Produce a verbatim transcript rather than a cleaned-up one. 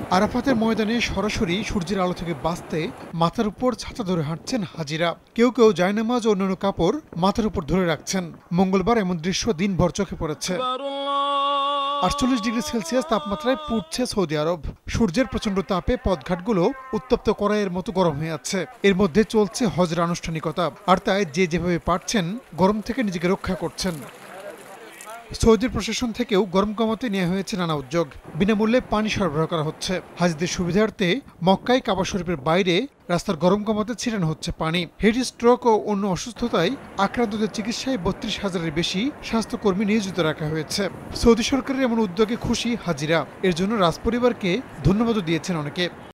আরাফাতের ময়দানে সরাসরি সূর্যের আলো থেকে বাঁচতে মাথার উপর ছাতা ধরে হাঁটছেন হাজিরা। কেউ কেউ জায়নামাজ ও অন্যান্য কাপড় মাথার উপর ধরে রাখছেন। মঙ্গলবার এমন দৃশ্য দিনভর চোখে পড়েছে। আটচল্লিশ ডিগ্রি সেলসিয়াস তাপমাত্রায় পুড়ছে সৌদি আরব। সূর্যের প্রচণ্ড তাপে পথঘাটগুলো উত্তপ্ত কড়াইয়ের মতো গরম হয়ে আছে। এর মধ্যে চলছে হজের আনুষ্ঠানিকতা, আর তাই যে যেভাবে পারছেন গরম থেকে নিজেকে রক্ষা করছেন। সৌদি প্রশাসন থেকেও গরম কমাতে নেওয়া হয়েছে নানা উদ্যোগ। বিনামূল্যে পানি সরবরাহ করা হচ্ছে। হাজিদের সুবিধার্থে মক্কায় কাবা শরীফের বাইরে রাস্তার গরম কমাতে ছিটানো হচ্ছে পানি। হেড স্ট্রোক ও অন্য অসুস্থতায় আক্রান্তদের চিকিৎসায় বত্রিশ হাজারের বেশি স্বাস্থ্যকর্মী নিয়োজিত রাখা হয়েছে। সৌদি সরকারের এমন উদ্যোগে খুশি হাজিরা। এর জন্য রাজপরিবারকে ধন্যবাদও দিয়েছেন অনেকে।